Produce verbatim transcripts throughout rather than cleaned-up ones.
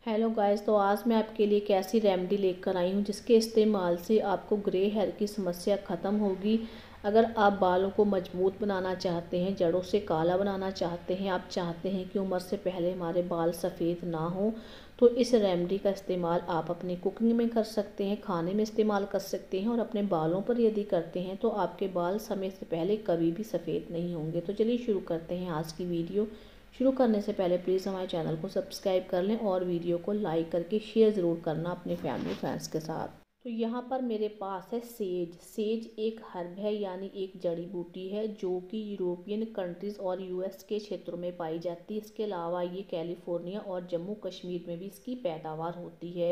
Hello guys, तो आज मैं आपके लिए एक ऐसी रेमेडी लेकर आई हूँ जिसके इस्तेमाल से आपको ग्रे हेयर की समस्या ख़त्म होगी। अगर आप बालों को मजबूत बनाना चाहते हैं, जड़ों से काला बनाना चाहते हैं, आप चाहते हैं कि उम्र से पहले हमारे बाल सफ़ेद ना हो, तो इस रेमेडी का इस्तेमाल आप अपनी कुकिंग में कर सकते हैं, खाने में इस्तेमाल कर सकते हैं और अपने बालों पर यदि करते हैं तो आपके बाल समय से पहले कभी भी सफ़ेद नहीं होंगे। तो चलिए शुरू करते हैं आज की वीडियो। शुरू करने से पहले प्लीज़ हमारे चैनल को सब्सक्राइब कर लें और वीडियो को लाइक करके शेयर ज़रूर करना अपने फैमिली फ्रेंड्स के साथ। तो यहाँ पर मेरे पास है सेज। सेज एक हर्ब है, यानी एक जड़ी बूटी है जो कि यूरोपियन कंट्रीज़ और यूएस के क्षेत्रों में पाई जाती है। इसके अलावा ये कैलिफोर्निया और जम्मू कश्मीर में भी इसकी पैदावार होती है।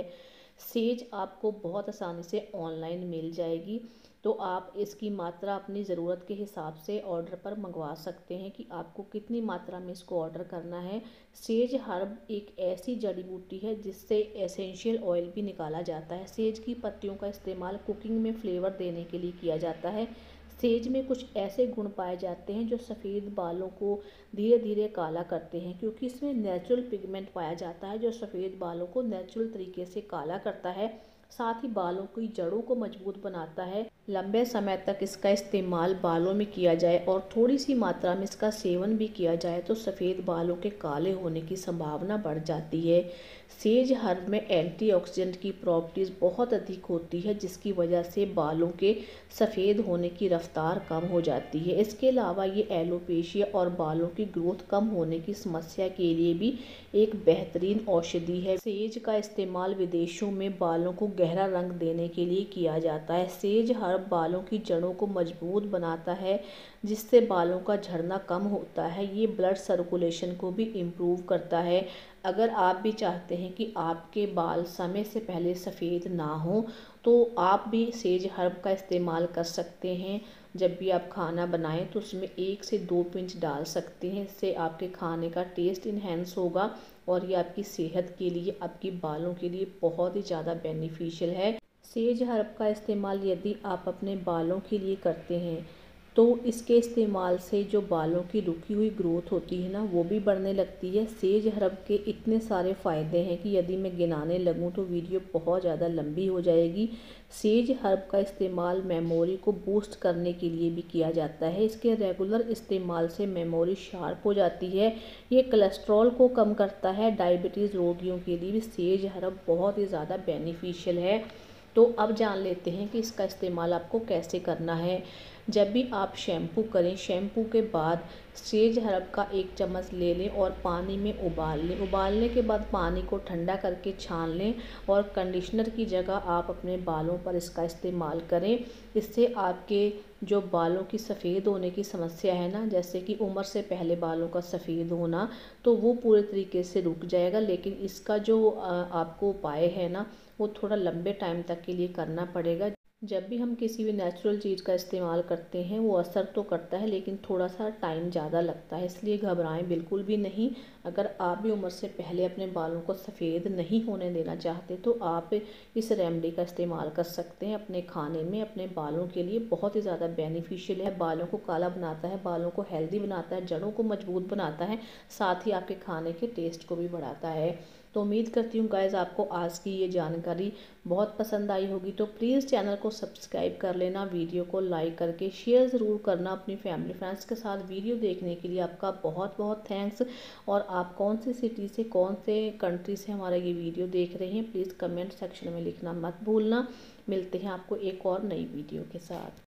सेज आपको बहुत आसानी से ऑनलाइन मिल जाएगी, तो आप इसकी मात्रा अपनी ज़रूरत के हिसाब से ऑर्डर पर मंगवा सकते हैं कि आपको कितनी मात्रा में इसको ऑर्डर करना है। सेज हर्ब एक ऐसी जड़ी बूटी है जिससे एसेंशियल ऑयल भी निकाला जाता है। सेज की पत्तियों का इस्तेमाल कुकिंग में फ्लेवर देने के लिए किया जाता है। सेज में कुछ ऐसे गुण पाए जाते हैं जो सफ़ेद बालों को धीरे धीरे काला करते हैं, क्योंकि इसमें नेचुरल पिगमेंट पाया जाता है जो सफ़ेद बालों को नेचुरल तरीके से काला करता है। साथ ही बालों की जड़ों को मजबूत बनाता है। लंबे समय तक इसका इस्तेमाल बालों में किया जाए और थोड़ी सी मात्रा में इसका सेवन भी किया जाए तो सफ़ेद बालों के काले होने की संभावना बढ़ जाती है। सेज हर्ब में एंटीऑक्सीडेंट की प्रॉपर्टीज़ बहुत अधिक होती है, जिसकी वजह से बालों के सफ़ेद होने की रफ्तार कम हो जाती है। इसके अलावा ये एलोपेशिया और बालों की ग्रोथ कम होने की समस्या के लिए भी एक बेहतरीन औषधि है। सेज का इस्तेमाल विदेशों में बालों को गहरा रंग देने के लिए किया जाता है। सेज हर्ब बालों की जड़ों को मजबूत बनाता है, जिससे बालों का झड़ना कम होता है। ये ब्लड सर्कुलेशन को भी इम्प्रूव करता है। अगर आप भी चाहते हैं कि आपके बाल समय से पहले सफ़ेद ना हो, तो आप भी सेज हर्ब का इस्तेमाल कर सकते हैं। जब भी आप खाना बनाएं तो उसमें एक से दो पिंच डाल सकते हैं। इससे आपके खाने का टेस्ट इन्हेंस होगा और ये आपकी सेहत के लिए, आपकी बालों के लिए बहुत ही ज़्यादा बेनिफिशियल है। सेज हर्ब का इस्तेमाल यदि आप अपने बालों के लिए करते हैं तो इसके इस्तेमाल से जो बालों की रुकी हुई ग्रोथ होती है ना, वो भी बढ़ने लगती है। सेज हर्ब के इतने सारे फ़ायदे हैं कि यदि मैं गिनाने लगूं तो वीडियो बहुत ज़्यादा लंबी हो जाएगी। सेज हर्ब का इस्तेमाल मेमोरी को बूस्ट करने के लिए भी किया जाता है। इसके रेगुलर इस्तेमाल से मेमोरी शार्प हो जाती है। ये कोलेस्ट्रॉल को कम करता है। डायबिटीज़ रोगियों के लिए भी सेज हर्ब बहुत ही ज़्यादा बेनिफिशियल है। तो अब जान लेते हैं कि इसका इस्तेमाल आपको कैसे करना है। जब भी आप शैम्पू करें, शैम्पू के बाद सेज हर्ब का एक चम्मच ले लें और पानी में उबाल लें। उबालने के बाद पानी को ठंडा करके छान लें और कंडीशनर की जगह आप अपने बालों पर इसका इस्तेमाल करें। इससे आपके जो बालों की सफ़ेद होने की समस्या है ना, जैसे कि उम्र से पहले बालों का सफ़ेद होना, तो वो पूरे तरीके से रुक जाएगा। लेकिन इसका जो आपको उपाय है ना, वो थोड़ा लंबे टाइम तक के लिए करना पड़ेगा। जब भी हम किसी भी नेचुरल चीज़ का इस्तेमाल करते हैं वो असर तो करता है, लेकिन थोड़ा सा टाइम ज़्यादा लगता है, इसलिए घबराएं बिल्कुल भी नहीं। अगर आप भी उम्र से पहले अपने बालों को सफ़ेद नहीं होने देना चाहते तो आप इस रेमेडी का इस्तेमाल कर सकते हैं अपने खाने में। अपने बालों के लिए बहुत ही ज़्यादा बेनिफिशियल है। बालों को काला बनाता है, बालों को हेल्दी बनाता है, जड़ों को मजबूत बनाता है, साथ ही आपके खाने के टेस्ट को भी बढ़ाता है। तो उम्मीद करती हूँ गाइज़ आपको आज की ये जानकारी बहुत पसंद आई होगी। तो प्लीज़ चैनल को सब्सक्राइब कर लेना, वीडियो को लाइक करके शेयर ज़रूर करना अपनी फैमिली फ्रेंड्स के साथ। वीडियो देखने के लिए आपका बहुत बहुत थैंक्स। और आप कौन सी सिटी से, कौन से कंट्री से हमारा ये वीडियो देख रहे हैं, प्लीज़ कमेंट सेक्शन में लिखना मत भूलना। मिलते हैं आपको एक और नई वीडियो के साथ।